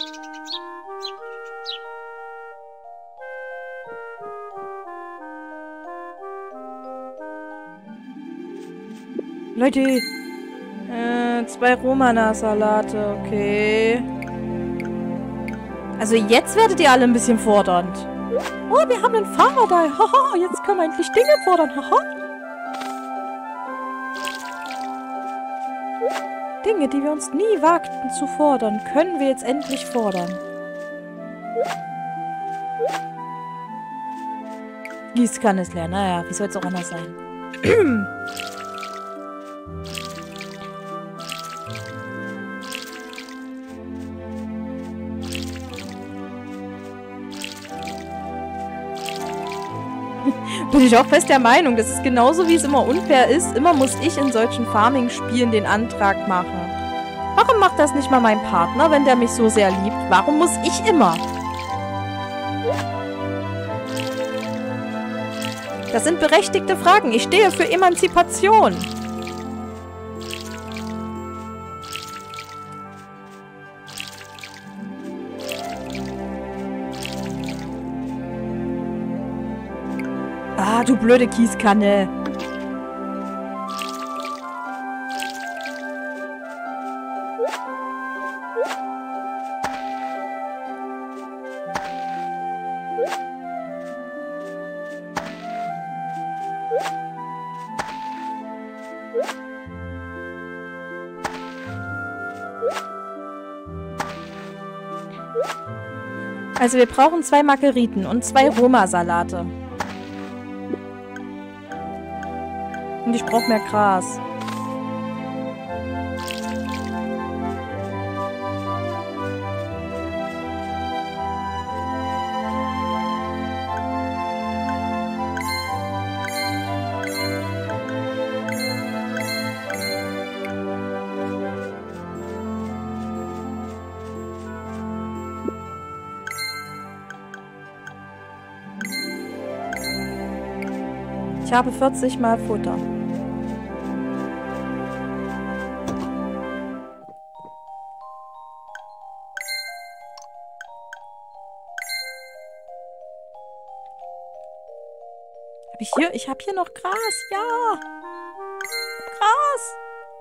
Leute, 2 Romana-Salate, okay. Also jetzt werdet ihr alle ein bisschen fordernd. Oh, wir haben einen Fahrer da. Haha, jetzt können wir endlich Dinge fordern. Haha. Dinge, die wir uns nie wagten zu fordern, können wir jetzt endlich fordern. Gießkanne ist leer. Naja, wie soll es auch anders sein? Bin ich auch fest der Meinung, das ist genauso wie es immer unfair ist. Immer muss ich in solchen Farming-Spielen den Antrag machen. Warum macht das nicht mal mein Partner, wenn der mich so sehr liebt? Warum muss ich immer? Das sind berechtigte Fragen. Ich stehe für Emanzipation. Ah, du blöde Gießkanne. Also wir brauchen 2 Margeriten und 2 Roma-Salate. Und ich brauche mehr Gras. Ich habe 40 Mal Futter. Ich habe hier noch Gras. Ja. Gras.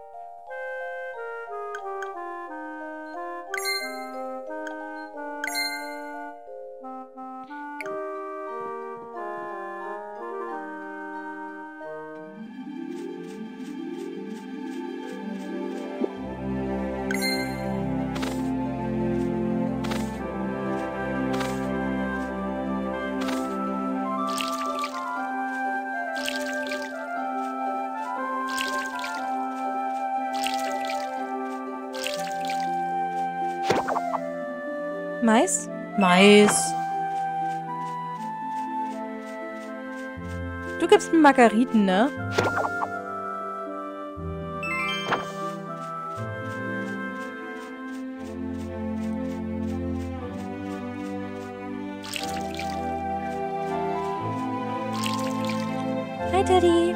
Mais? Mais. Du gibst mir Margariten, ne? Hi, Teddy.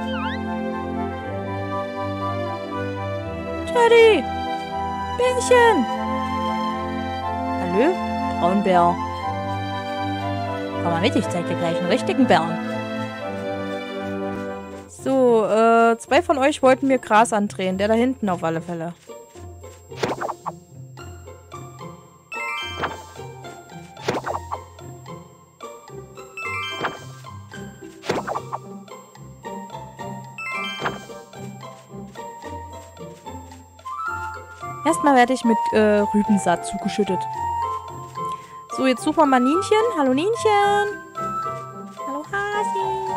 Teddy. Bärchen. Hallo? Braunbär. Komm mal mit, ich zeig dir gleich einen richtigen Bären. So, 2 von euch wollten mir Gras andrehen. Der da hinten auf alle Fälle. Erstmal werde ich mit Rübensaat zugeschüttet. So, jetzt suchen wir mal Nienchen. Hallo Nienchen. Hallo Hasi.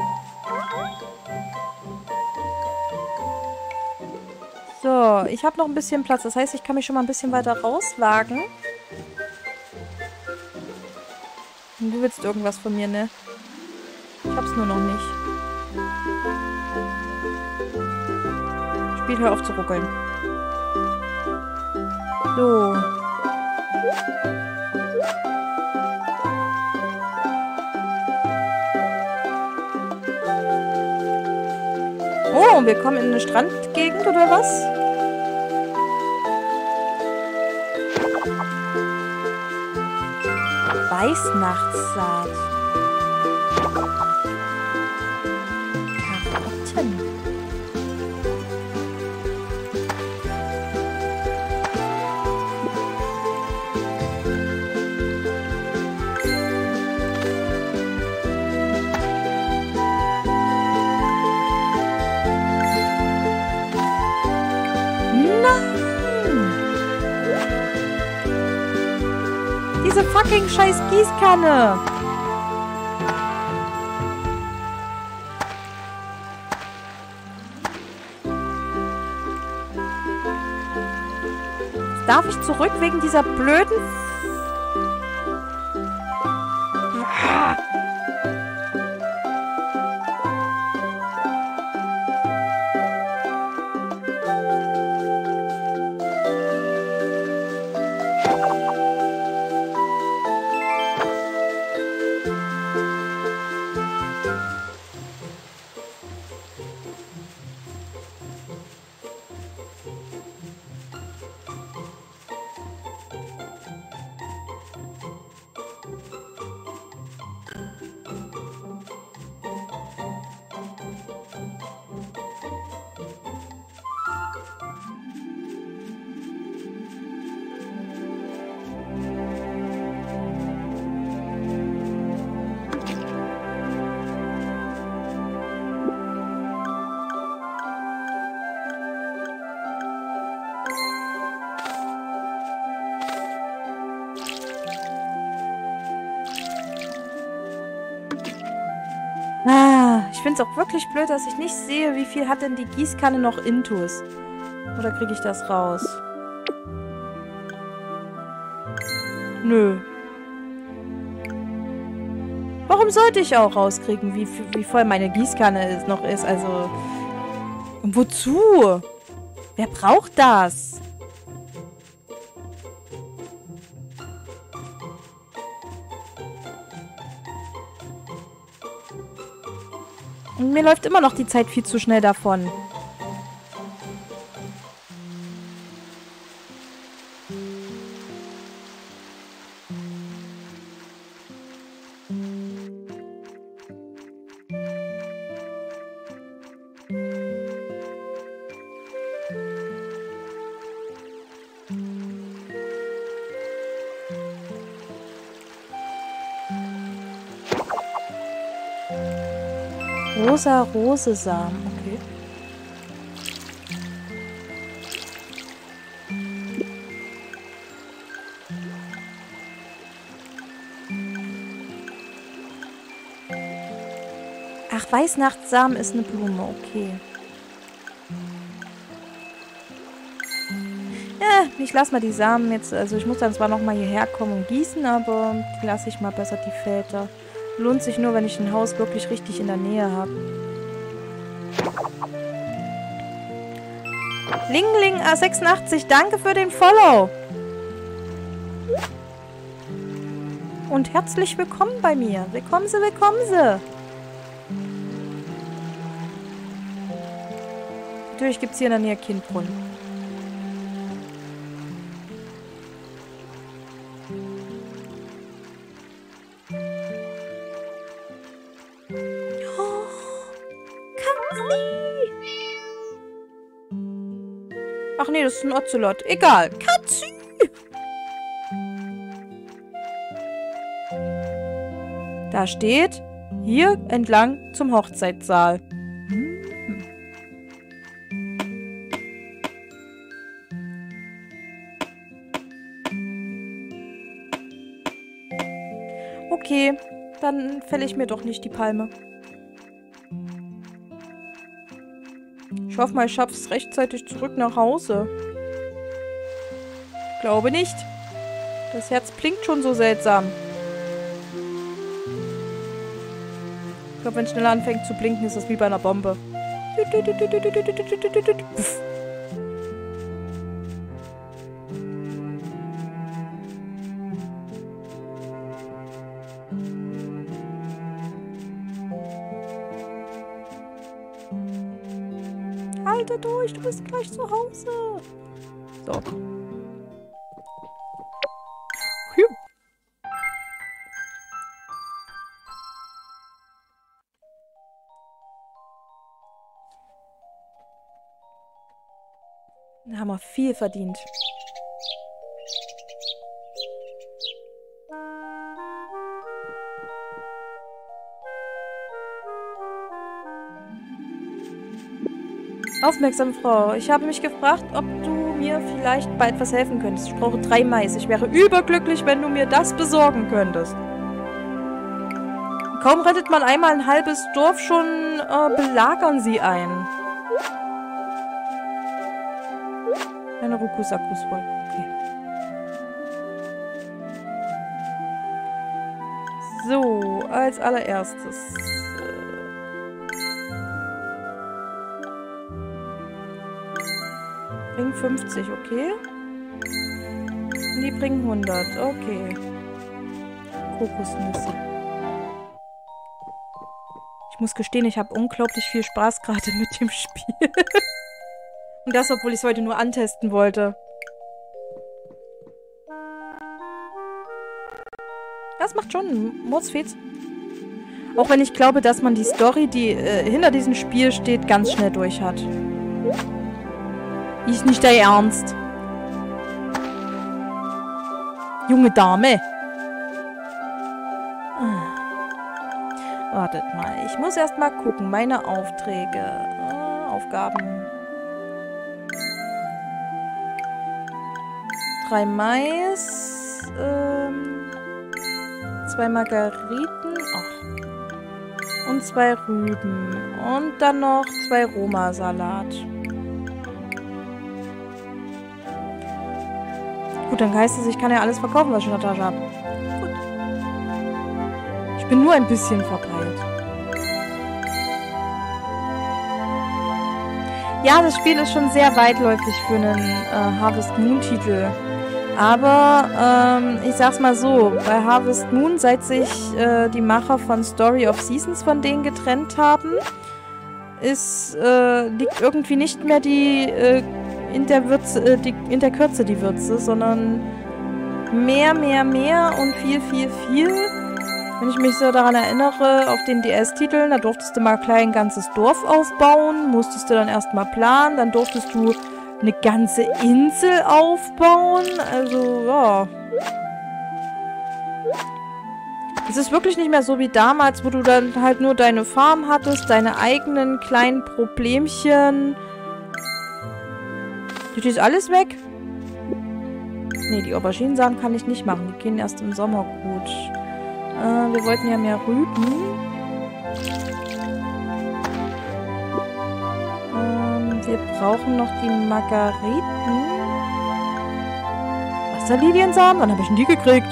So, ich habe noch ein bisschen Platz. Das heißt, ich kann mich schon mal ein bisschen weiter rauswagen. Und du willst irgendwas von mir, ne? Ich hab's nur noch nicht. Spiel, hör auf zu ruckeln. So. Oh, wir kommen in eine Strandgegend, oder was? Weißnachtssaat. Karotten. Diese fucking scheiß Gießkanne. Darf ich zurück wegen dieser blöden... Ich finde es auch wirklich blöd, dass ich nicht sehe, wie viel hat denn die Gießkanne noch Intus. Oder kriege ich das raus? Nö. Warum sollte ich auch rauskriegen, wie voll meine Gießkanne noch ist? Also, und wozu? Wer braucht das? Und mir läuft immer noch die Zeit viel zu schnell davon. Rosa Rosesamen, okay. Ach, Weißnachtssamen ist eine Blume, okay. Ja, ich lasse mal die Samen jetzt, also ich muss dann zwar nochmal hierher kommen und gießen, aber die lasse ich mal besser, die Felder. Lohnt sich nur, wenn ich ein Haus wirklich richtig in der Nähe habe. Lingling A86, danke für den Follow. Und herzlich willkommen bei mir. Willkommen Sie, willkommen Sie. Natürlich gibt es hier in der Nähe Kindbrunnen. Ach nee, das ist ein Ocelot. Egal. Katzi! Da steht, hier entlang zum Hochzeitssaal. Okay, dann fälle ich mir doch nicht die Palme. Ich hoffe mal, ich schaffe es rechtzeitig zurück nach Hause. Glaube nicht. Das Herz blinkt schon so seltsam. Ich glaube, wenn es schneller anfängt zu blinken, ist das wie bei einer Bombe. Pff. Halte durch, du bist gleich zu Hause. So. Da haben wir viel verdient. Aufmerksame Frau, ich habe mich gefragt, ob du mir vielleicht bei etwas helfen könntest. Ich brauche 3 Mais. Ich wäre überglücklich, wenn du mir das besorgen könntest. Kaum rettet man einmal ein halbes Dorf, schon belagern sie ein. Eine Rucksack ist voll. Okay. So, als allererstes. Bringen 50, okay. Und die bringen 100, okay. Kokosnüsse. Ich muss gestehen, ich habe unglaublich viel Spaß gerade mit dem Spiel. Und das, obwohl ich es heute nur antesten wollte. Das macht schon Mordsfeeds. Auch wenn ich glaube, dass man die Story, die hinter diesem Spiel steht, ganz schnell durch hat. Ist nicht dein Ernst. Junge Dame. Wartet mal. Ich muss erst mal gucken. Meine Aufträge. Aufgaben. 3 Mais. 2 Margariten. Ach. Und 2 Rüben. Und dann noch 2 Roma-Salat. Gut, dann heißt es, ich kann ja alles verkaufen, was ich in der Tasche habe. Gut. Ich bin nur ein bisschen verpeilt. Ja, das Spiel ist schon sehr weitläufig für einen Harvest Moon-Titel. Aber, ich sag's mal so, bei Harvest Moon, seit sich die Macher von Story of Seasons von denen getrennt haben, liegt irgendwie nicht mehr die in der Kürze die Würze, sondern mehr und viel. Wenn ich mich so daran erinnere, auf den DS-Titeln, da durftest du mal ein ganzes Dorf aufbauen, musstest du dann erstmal planen, dann durftest du eine ganze Insel aufbauen, also ja. Es ist wirklich nicht mehr so wie damals, wo du dann halt nur deine Farm hattest, deine eigenen kleinen Problemchen. Das ist alles weg. Nee, die Auberginensamen kann ich nicht machen. Die gehen erst im Sommer gut. Wir wollten ja mehr Rüben. Wir brauchen noch die Margariten. Wasserliliensamen? Wann habe ich denn die gekriegt?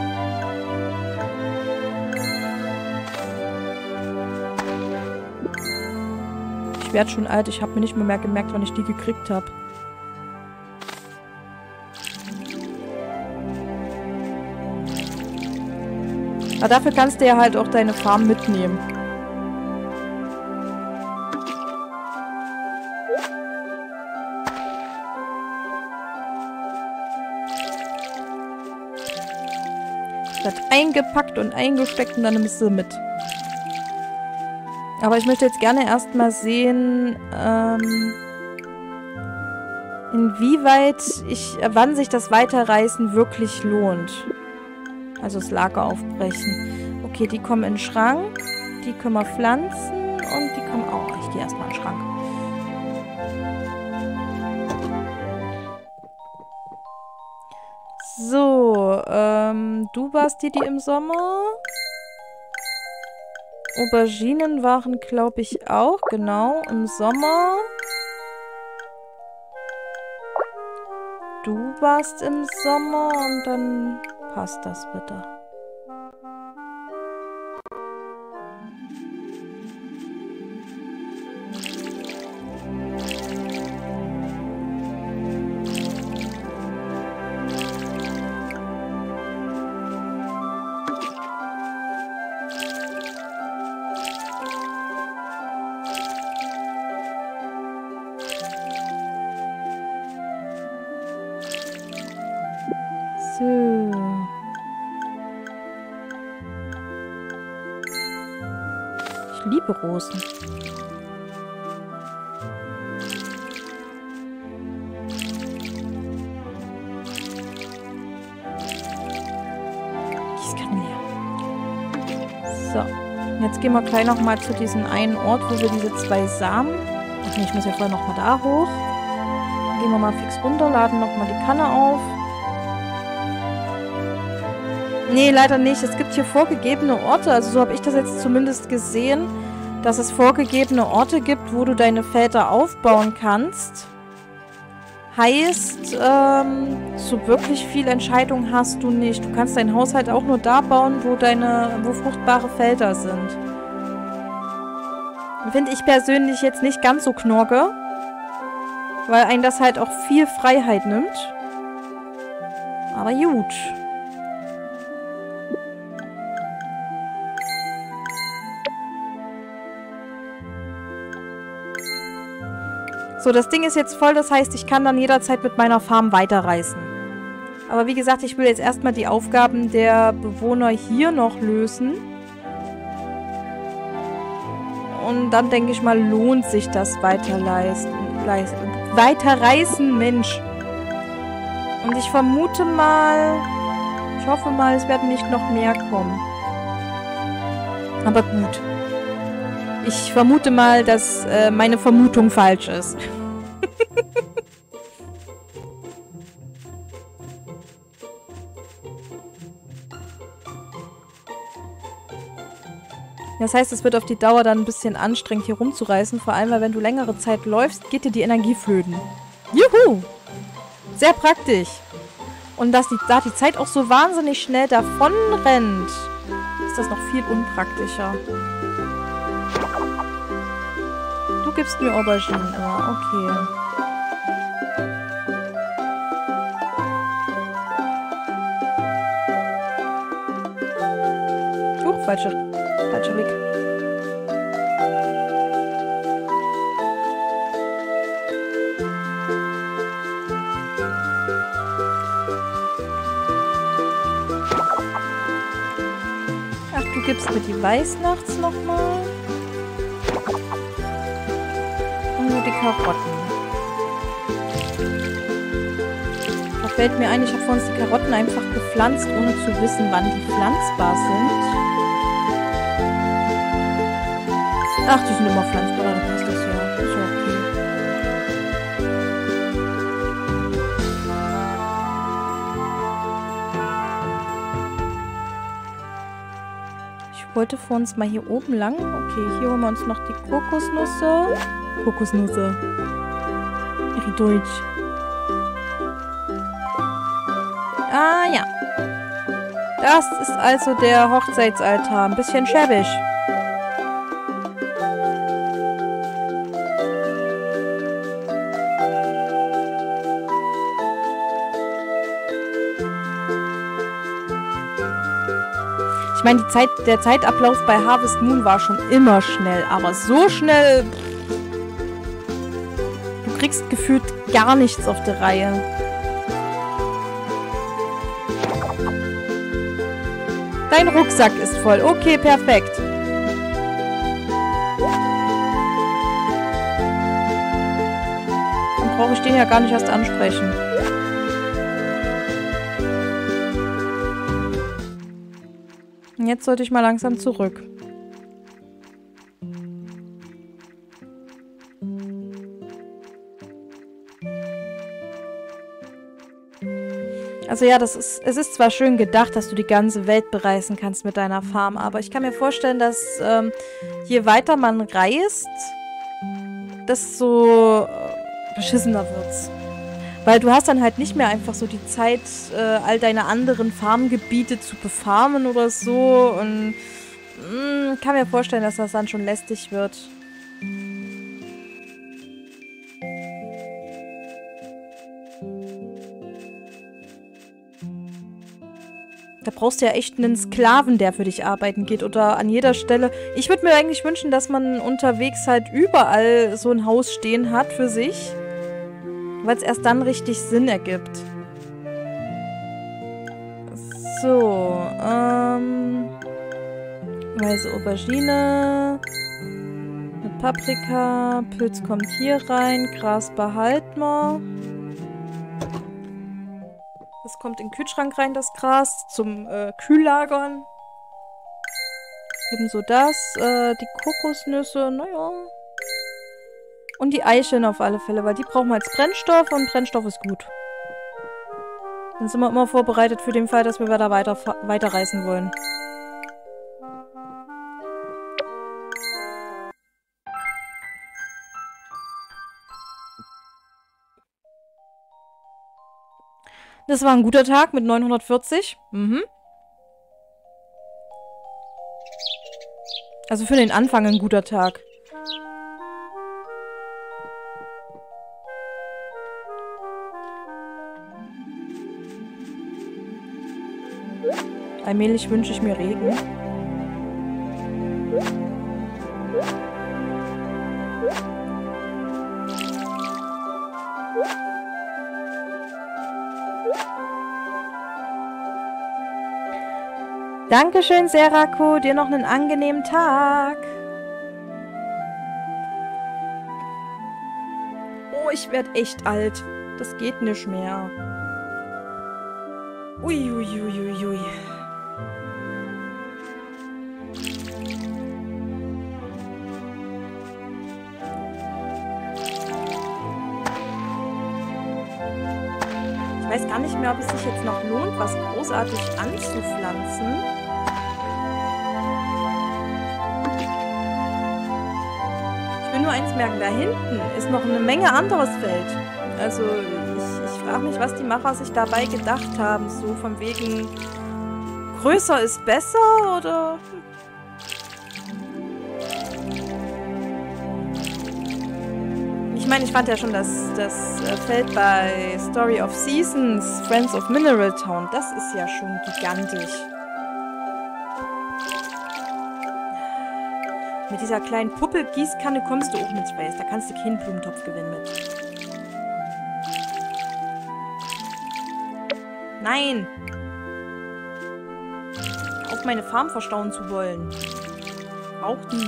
Ich werde schon alt. Ich habe mir nicht mehr gemerkt, wann ich die gekriegt habe. Aber dafür kannst du ja halt auch deine Farm mitnehmen. Wird eingepackt und eingesteckt und dann nimmst du mit. Aber ich möchte jetzt gerne erstmal sehen, inwieweit wann sich das Weiterreißen wirklich lohnt. Also das Lager aufbrechen. Okay, die kommen in den Schrank. Die können wir pflanzen. Und die kommen auch. Ich gehe erstmal in den Schrank. So, du warst die im Sommer. Auberginen waren, glaube ich, auch. Genau, im Sommer. Du warst im Sommer und dann passt das bitte. So. Ich liebe Rosen. jetzt gehen wir gleich nochmal zu diesem einen Ort, wo wir diese 2 Samen... Ach nee, ich muss ja vorher nochmal da hoch. Dann gehen wir mal fix runter, laden nochmal die Kanne auf. Nee, leider nicht. Es gibt hier vorgegebene Orte, also so habe ich das jetzt zumindest gesehen, dass es vorgegebene Orte gibt, wo du deine Felder aufbauen kannst. Heißt, so wirklich viel Entscheidung hast du nicht. Du kannst deinen Haushalt auch nur da bauen, wo fruchtbare Felder sind. Finde ich persönlich jetzt nicht ganz so knorke, weil einen das halt auch viel Freiheit nimmt. Aber gut. So, das Ding ist jetzt voll, das heißt, ich kann dann jederzeit mit meiner Farm weiterreisen. Aber wie gesagt, ich will jetzt erstmal die Aufgaben der Bewohner hier noch lösen. Und dann denke ich mal, lohnt sich das weiterreisen, Mensch. Und ich vermute mal, ich hoffe mal, es werden nicht noch mehr kommen. Aber gut. Ich vermute mal, dass meine Vermutung falsch ist. Das heißt, es wird auf die Dauer dann ein bisschen anstrengend, hier rumzureißen. Vor allem, weil wenn du längere Zeit läufst, geht dir die Energie flöten. Juhu! Sehr praktisch. Und da die Zeit auch so wahnsinnig schnell davon rennt, ist das noch viel unpraktischer. Du gibst mir Auberginen. Ah, okay. Falscher Weg. Ach, du gibst mir die Weißnachts nochmal. Und nur die Karotten. Da fällt mir ein, ich habe vor uns die Karotten einfach gepflanzt, ohne zu wissen, wann die pflanzbar sind. Ach, die sind immer pflanzbar, dann passt das ja. Ist ja okay. Ich wollte vor uns mal hier oben lang. Okay, hier holen wir uns noch die Kokosnüsse. Kokosnüsse. Ihre Deutsch. Ah, ja. Das ist also der Hochzeitsaltar. Ein bisschen schäbig. Ich meine, der Zeitablauf bei Harvest Moon war schon immer schnell, aber so schnell... Du kriegst gefühlt gar nichts auf der Reihe. Dein Rucksack ist voll. Okay, perfekt. Dann brauche ich den ja gar nicht erst ansprechen. Jetzt sollte ich mal langsam zurück. Also ja, es ist zwar schön gedacht, dass du die ganze Welt bereisen kannst mit deiner Farm, aber ich kann mir vorstellen, dass je weiter man reist, desto beschissener wird's. Weil du hast dann halt nicht mehr einfach so die Zeit, all deine anderen Farmgebiete zu befarmen oder so. Und kann mir vorstellen, dass das dann schon lästig wird. Da brauchst du ja echt einen Sklaven, der für dich arbeiten geht. Oder an jeder Stelle. Ich würde mir eigentlich wünschen, dass man unterwegs halt überall so ein Haus stehen hat für sich. Weil es erst dann richtig Sinn ergibt. So, weiße Aubergine. Mit Paprika. Pilz kommt hier rein. Gras behalten wir. Das kommt in den Kühlschrank rein, das Gras. Zum Kühllagern. Ebenso das, die Kokosnüsse, naja. Und die Eicheln auf alle Fälle, weil die brauchen wir als Brennstoff und Brennstoff ist gut. Dann sind wir immer vorbereitet für den Fall, dass wir da weiterreisen wollen. Das war ein guter Tag mit 940. Also für den Anfang ein guter Tag. Allmählich wünsche ich mir Regen. Dankeschön, Serako. Dir noch einen angenehmen Tag. Oh, ich werde echt alt. Das geht nicht mehr. Uiuiuiui. Ich weiß gar nicht mehr, ob es sich jetzt noch lohnt, was großartig anzupflanzen. Ich will nur eins merken, da hinten ist noch eine Menge anderes Feld. Also ich frage mich, was die Macher sich dabei gedacht haben. So von wegen, größer ist besser oder... Ich meine, ich fand ja schon das Feld bei Story of Seasons, Friends of Mineral Town, das ist ja schon gigantisch. Mit dieser kleinen Puppe-Gießkanne kommst du oben ins Space. Da kannst du keinen Blumentopf gewinnen mit. Nein! Auf meine Farm verstauen zu wollen. Auch nie.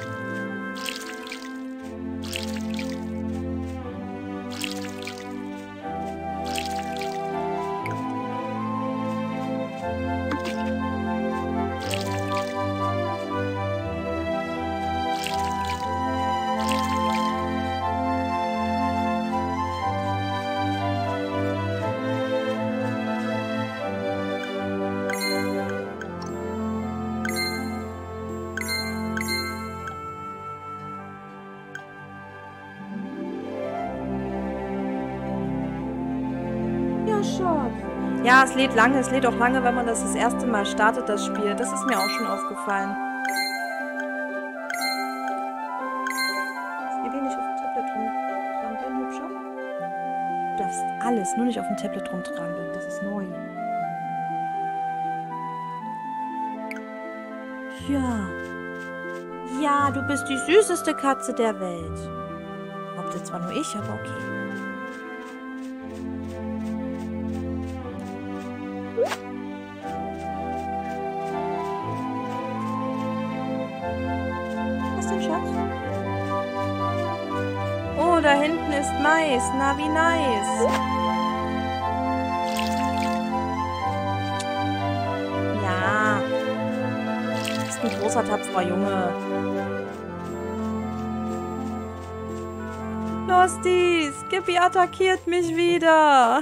Ja, es lädt lange. Es lädt auch lange, wenn man das erste Mal startet, das Spiel. Das ist mir auch schon aufgefallen. Ist wenig auf dem Tablet rumtrampeln, hübscher? Du darfst alles, nur nicht auf dem Tablet rumtrampeln. Das ist neu. Ja. Ja, du bist die süßeste Katze der Welt. Hauptsache zwar nur ich, aber okay. Oh, da hinten ist Mais. Na, wie nice. Ja. Du bist ein großer, tapferer Junge. Losty, Skippy attackiert mich wieder.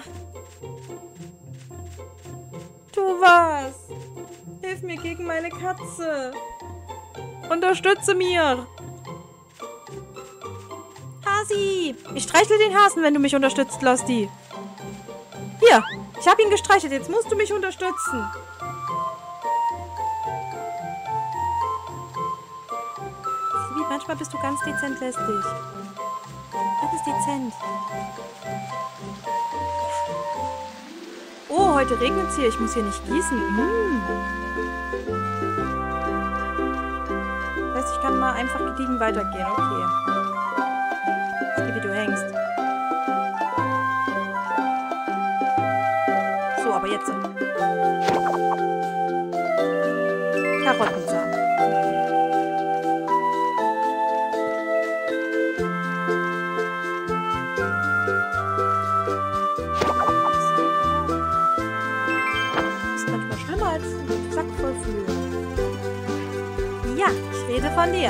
Tu was. Hilf mir gegen meine Katze. Unterstütze mir. Hasi! Ich streichle den Hasen, wenn du mich unterstützt, Losty. Hier, ich habe ihn gestreichelt. Jetzt musst du mich unterstützen. Sibi, manchmal bist du ganz dezent lästig. Ganz dezent. Oh, heute regnet es hier. Ich muss hier nicht gießen. Das heißt, ich kann mal einfach gediegen weitergehen. Okay. Wie du hängst. So, aber jetzt. Karottensamen. Das ist manchmal schlimmer als ein Sack voll Flöhe. rede von dir.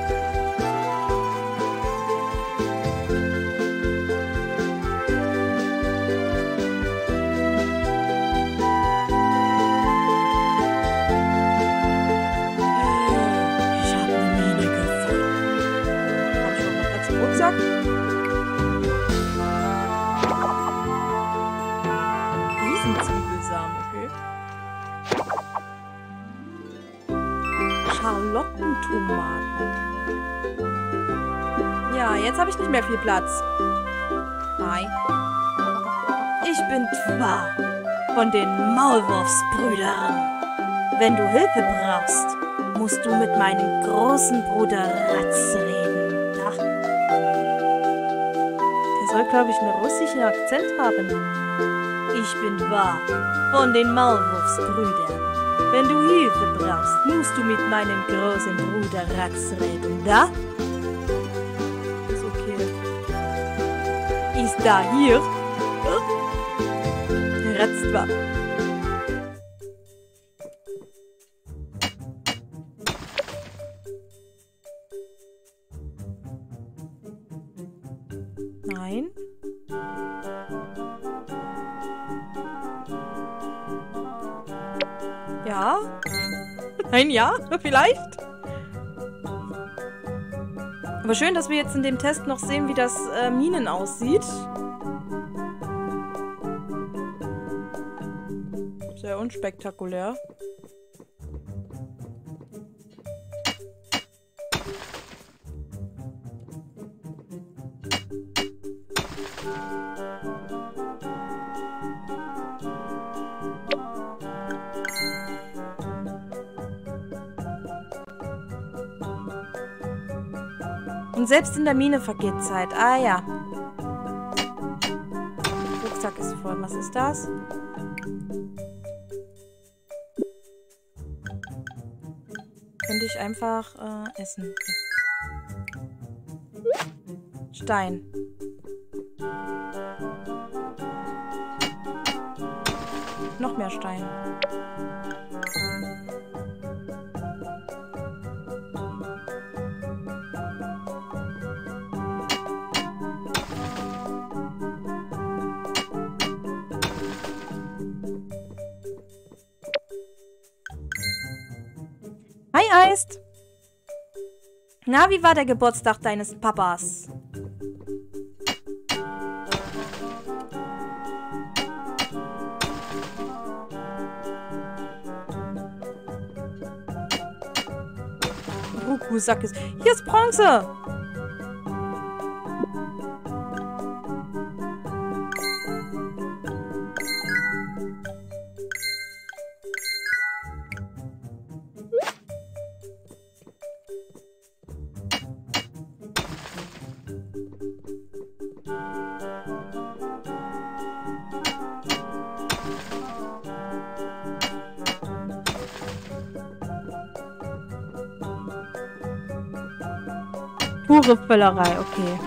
Ich habe eine Mine gefunden. Hab ich schon mal Platz im Rucksack? Riesenzwiebelsamen, okay. Schalottentomaten. Ja, jetzt habe ich nicht mehr viel Platz. Hi. Ich bin Twa von den Maulwurfsbrüdern. Wenn du Hilfe brauchst, musst du mit meinem großen Bruder Ratz reden. Ja. Der soll, glaube ich, einen russischen Akzent haben. Ich bin Twa von den Maulwurfsbrüdern. Wenn du Hilfe brauchst, musst du mit meinem großen Bruder Ratz reden. Da? Ist okay. Ist da hier? Ratz Twa. Nein. Ja? Nein, ja? Vielleicht? Aber schön, dass wir jetzt in dem Test noch sehen, wie das Minen aussieht. Sehr unspektakulär. Und selbst in der Mine vergeht Zeit. Ah ja. Der Rucksack ist voll. Was ist das? Könnte ich einfach essen. Stein. Noch mehr Stein. Hi, Eist. Na, wie war der Geburtstag deines Papas? Rucksack ist... Hier ist Bronze! Pure Völlerei, okay.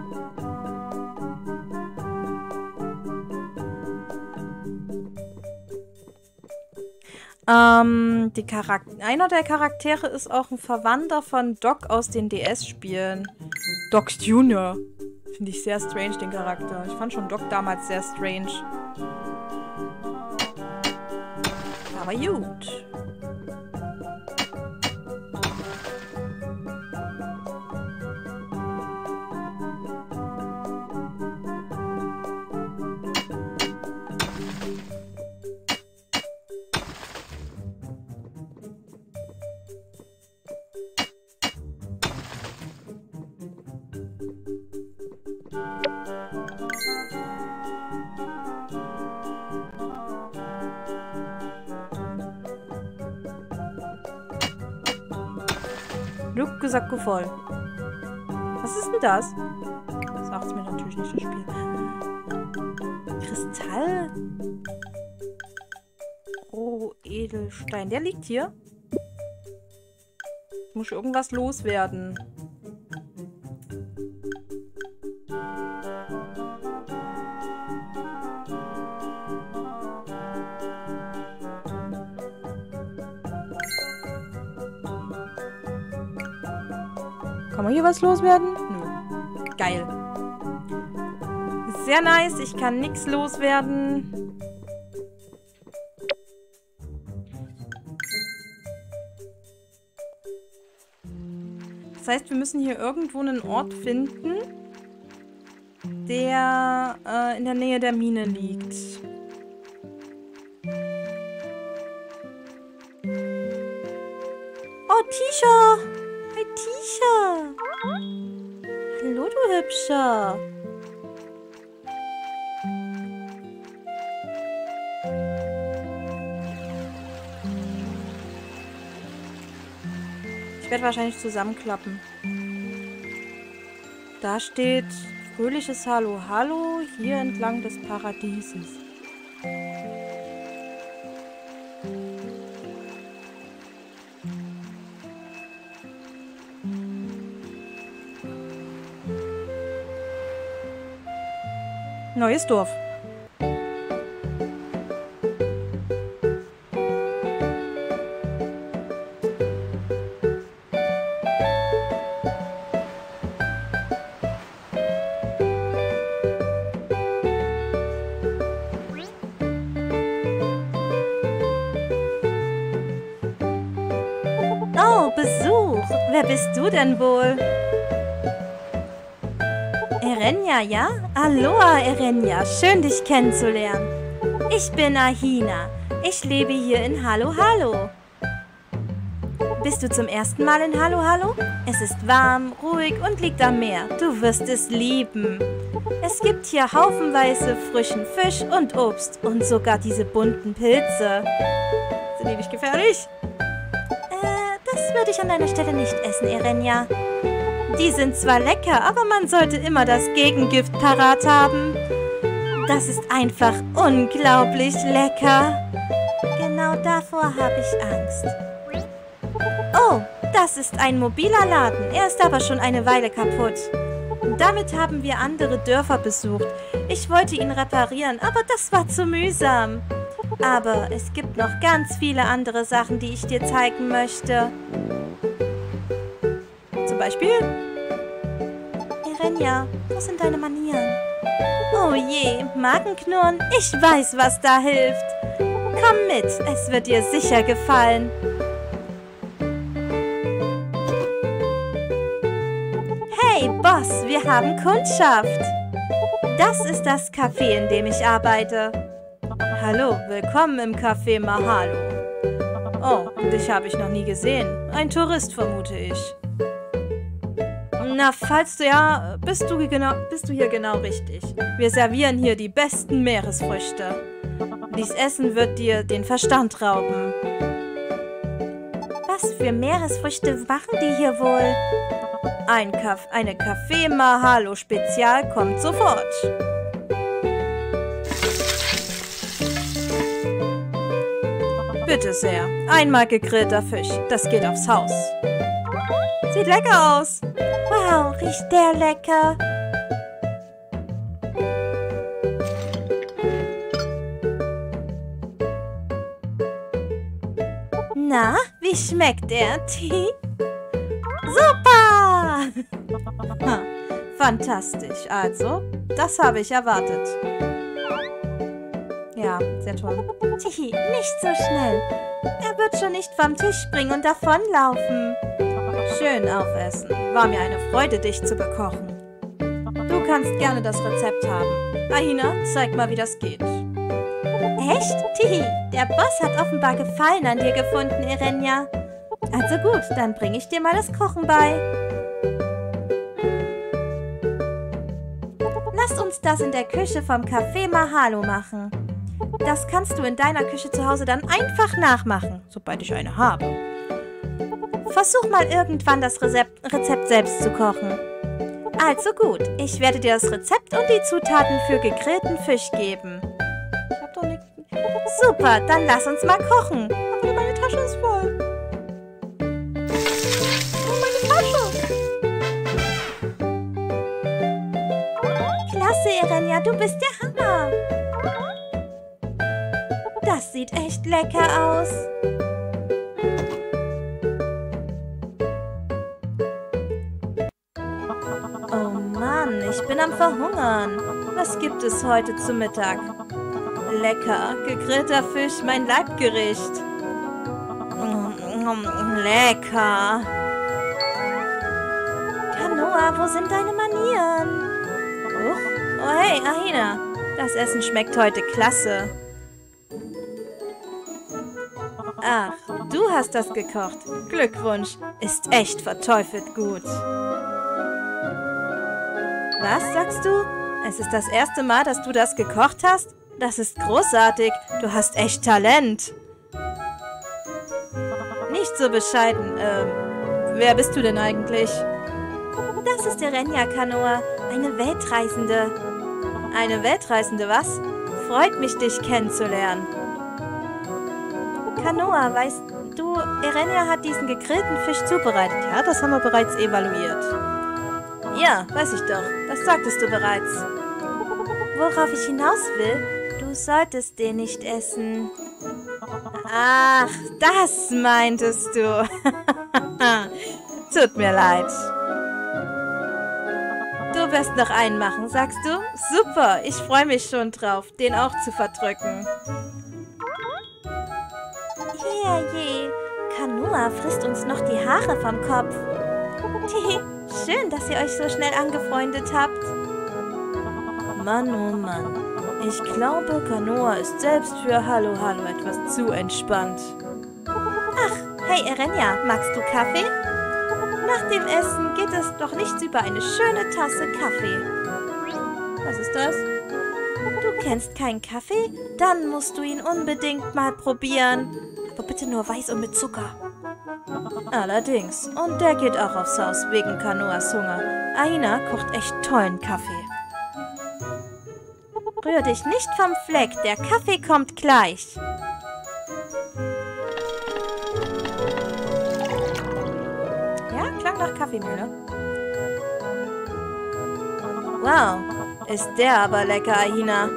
Einer der Charaktere ist auch ein Verwandter von Doc aus den DS-Spielen. Doc Jr. Finde ich sehr strange, den Charakter. Ich fand schon Doc damals sehr strange. Aber gut. Rucksack voll. Was ist denn das? Sagt mir natürlich nicht das Spiel. Kristall? Oh, Edelstein. Der liegt hier. Muss irgendwas loswerden. Kann man hier was loswerden? Nö. Geil. Sehr nice. Ich kann nichts loswerden. Das heißt, wir müssen hier irgendwo einen Ort finden, der in der Nähe der Mine liegt. Oh, Tisha! Hi, Tisha! Hallo, du Hübscher! Ich werde wahrscheinlich zusammenklappen. Da steht fröhliches Hallo, Hallo hier entlang des Paradieses. Neues Dorf. Oh, Besuch. Wer bist du denn wohl? Erenja, ja? Aloha, Erenja. Schön, dich kennenzulernen. Ich bin Ahina. Ich lebe hier in Hallo Hallo. Bist du zum ersten Mal in Hallo Hallo? Es ist warm, ruhig und liegt am Meer. Du wirst es lieben. Es gibt hier haufenweise frischen Fisch und Obst und sogar diese bunten Pilze. Sind die nicht gefährlich? Das würde ich an deiner Stelle nicht essen, Erenja. Die sind zwar lecker, aber man sollte immer das Gegengift parat haben. Das ist einfach unglaublich lecker. Genau davor habe ich Angst. Oh, das ist ein mobiler Laden. Er ist aber schon eine Weile kaputt. Damit haben wir andere Dörfer besucht. Ich wollte ihn reparieren, aber das war zu mühsam. Aber es gibt noch ganz viele andere Sachen, die ich dir zeigen möchte. Zum Beispiel? Erenja, was sind deine Manieren? Oh je, Magenknurren? Ich weiß, was da hilft. Komm mit, es wird dir sicher gefallen. Hey, Boss, wir haben Kundschaft. Das ist das Café, in dem ich arbeite. Hallo, willkommen im Café Mahalo. Oh, dich habe ich noch nie gesehen. Ein Tourist, vermute ich. Na, falls du ja, bist du hier genau richtig. Wir servieren hier die besten Meeresfrüchte. Dies Essen wird dir den Verstand rauben. Was für Meeresfrüchte machen die hier wohl? Eine Café Mahalo Spezial kommt sofort. Bitte sehr. Einmal gegrillter Fisch. Das geht aufs Haus. Sieht lecker aus. Wow, riecht der lecker. Na, wie schmeckt der Tee? Super! Fantastisch. Also, das habe ich erwartet. Ja, sehr toll. Tihi, nicht so schnell. Er wird schon nicht vom Tisch springen und davonlaufen. Schön aufessen. War mir eine Freude, dich zu bekochen. Du kannst gerne das Rezept haben. Ahina, zeig mal, wie das geht. Echt? Tihi, der Boss hat offenbar Gefallen an dir gefunden, Erenja. Also gut, dann bringe ich dir mal das Kochen bei. Lass uns das in der Küche vom Café Mahalo machen. Das kannst du in deiner Küche zu Hause dann einfach nachmachen, sobald ich eine habe. Versuch mal irgendwann das Rezept selbst zu kochen. Also gut, ich werde dir das Rezept und die Zutaten für gegrillten Fisch geben. Ich hab doch nichts. Super, dann lass uns mal kochen. Aber meine Tasche ist voll. Oh, meine Tasche. Klasse, Erenja, du bist der Hammer. Das sieht echt lecker aus. Ich bin am Verhungern. Was gibt es heute zu Mittag? Lecker, gegrillter Fisch, mein Leibgericht. Lecker. Kanoa, wo sind deine Manieren? Oh hey, Ahina. Das Essen schmeckt heute klasse. Ach, du hast das gekocht. Glückwunsch. Ist echt verteufelt gut. Was sagst du? Es ist das erste Mal, dass du das gekocht hast? Das ist großartig. Du hast echt Talent. Nicht so bescheiden. Wer bist du denn eigentlich? Das ist Erenja Kanoa, eine Weltreisende. Eine Weltreisende, was? Freut mich, dich kennenzulernen. Kanoa, weißt du, Erenja hat diesen gegrillten Fisch zubereitet. Ja, das haben wir bereits evaluiert. Ja, weiß ich doch. Das sagtest du bereits. Worauf ich hinaus will? Du solltest den nicht essen. Ach, das meintest du. Tut mir leid. Du wirst noch einen machen, sagst du? Super, ich freue mich schon drauf, den auch zu verdrücken. Je. Kanoa frisst uns noch die Haare vom Kopf. Schön, dass ihr euch so schnell angefreundet habt. Mann, oh Mann. Ich glaube, Kanoa ist selbst für Hallo Hallo etwas zu entspannt. Ach, hey Erenja, magst du Kaffee? Nach dem Essen geht es doch nichts über eine schöne Tasse Kaffee. Was ist das? Du kennst keinen Kaffee? Dann musst du ihn unbedingt mal probieren. Aber bitte nur weiß und mit Zucker. Allerdings. Und der geht auch aufs Haus wegen Kanoas Hunger. Ahina kocht echt tollen Kaffee. Rühr dich nicht vom Fleck, der Kaffee kommt gleich. Ja, klang nach Kaffeemühle. Wow, ist der aber lecker, Ahina.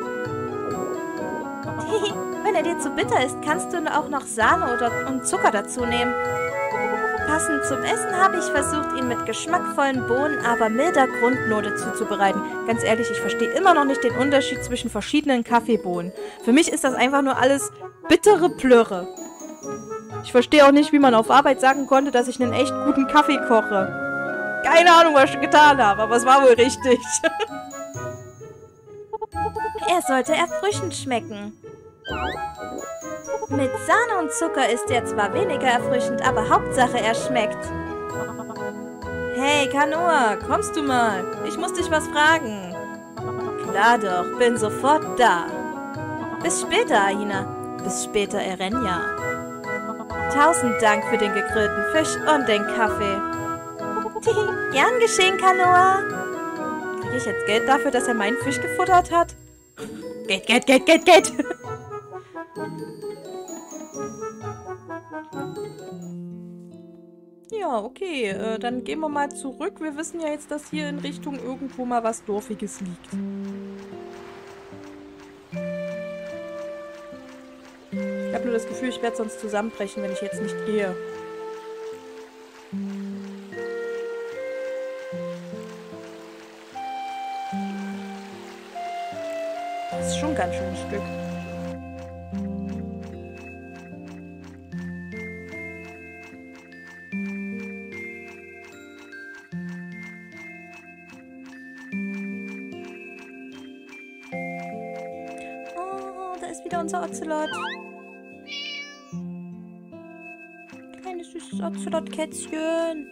Wenn er dir zu bitter ist, kannst du auch noch Sahne und Zucker dazu nehmen. Passend zum Essen habe ich versucht, ihn mit geschmackvollen Bohnen, aber milder Grundnote zuzubereiten. Ganz ehrlich, ich verstehe immer noch nicht den Unterschied zwischen verschiedenen Kaffeebohnen. Für mich ist das einfach nur alles bittere Plörre. Ich verstehe auch nicht, wie man auf Arbeit sagen konnte, dass ich einen echt guten Kaffee koche. Keine Ahnung, was ich getan habe, aber es war wohl richtig. Er sollte erfrischend schmecken. Mit Sahne und Zucker ist er zwar weniger erfrischend, aber Hauptsache er schmeckt. Hey, Kanoa, kommst du mal? Ich muss dich was fragen. Klar doch, bin sofort da. Bis später, Ahina. Bis später, Erenja. 1000 Dank für den gegrillten Fisch und den Kaffee. Gern geschehen, Kanoa. Kriege ich jetzt Geld dafür, dass er meinen Fisch gefuttert hat? Geld! Ja, okay, dann gehen wir mal zurück. Wir wissen ja jetzt, dass hier in Richtung irgendwo mal was Dorfiges liegt. Ich habe nur das Gefühl, ich werde sonst zusammenbrechen, wenn ich jetzt nicht gehe. Das ist schon ein ganz schönes Stück. Wieder unser Ocelot. Kleines süßes Ocelot-Kätzchen.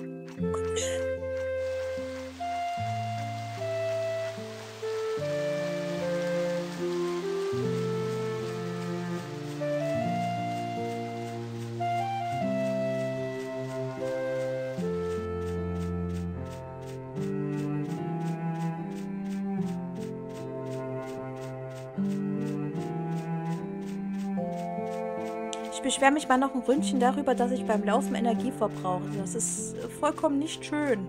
Ich beschwere mich mal noch ein Ründchen darüber, dass ich beim Laufen Energie verbrauche. Das ist vollkommen nicht schön.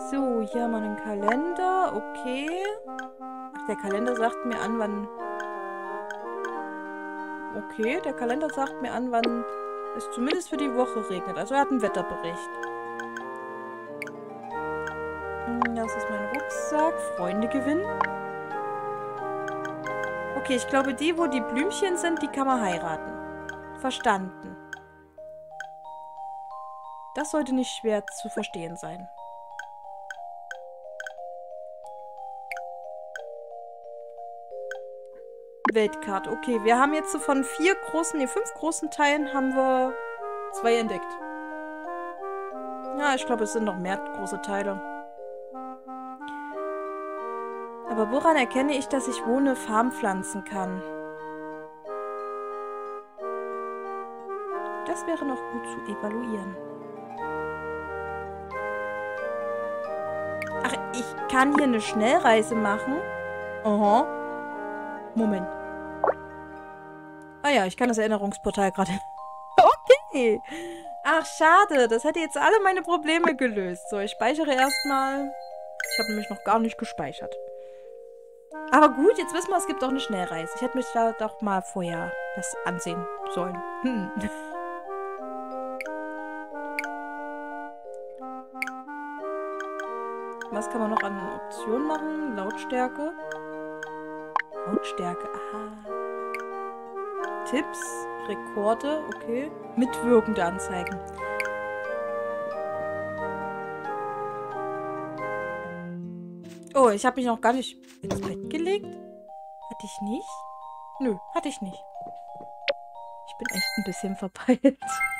So, hier haben wir einen Kalender. Okay. Ach, der Kalender sagt mir an, wann... Okay, der Kalender sagt mir an, wann es zumindest für die Woche regnet. Also er hat einen Wetterbericht. Das ist mein Rucksack. Freunde gewinnen. Okay, ich glaube, die, wo die Blümchen sind, die kann man heiraten. Verstanden. Das sollte nicht schwer zu verstehen sein. Weltkarte. Okay, wir haben jetzt so von 5 großen Teilen haben wir 2 entdeckt. Ja, ich glaube, es sind noch mehr große Teile. Aber woran erkenne ich, dass ich wo eine Farm pflanzen kann? Das wäre noch gut zu evaluieren. Ach, ich kann hier eine Schnellreise machen? Aha. Moment. Ah ja, ich kann das Erinnerungsportal gerade... Okay. Ach, schade. Das hätte jetzt alle meine Probleme gelöst. So, ich speichere erstmal. Ich habe nämlich noch gar nicht gespeichert. Aber gut, jetzt wissen wir, es gibt auch eine Schnellreise. Ich hätte mich da doch mal vorher das ansehen sollen. Was kann man noch an Optionen machen? Lautstärke. Lautstärke, aha. Tipps, Rekorde, okay. Mitwirkende anzeigen. Oh, ich habe mich noch gar nicht ins Bett gelegt. Hatte ich nicht? Nö, hatte ich nicht. Ich bin echt ein bisschen verpeilt.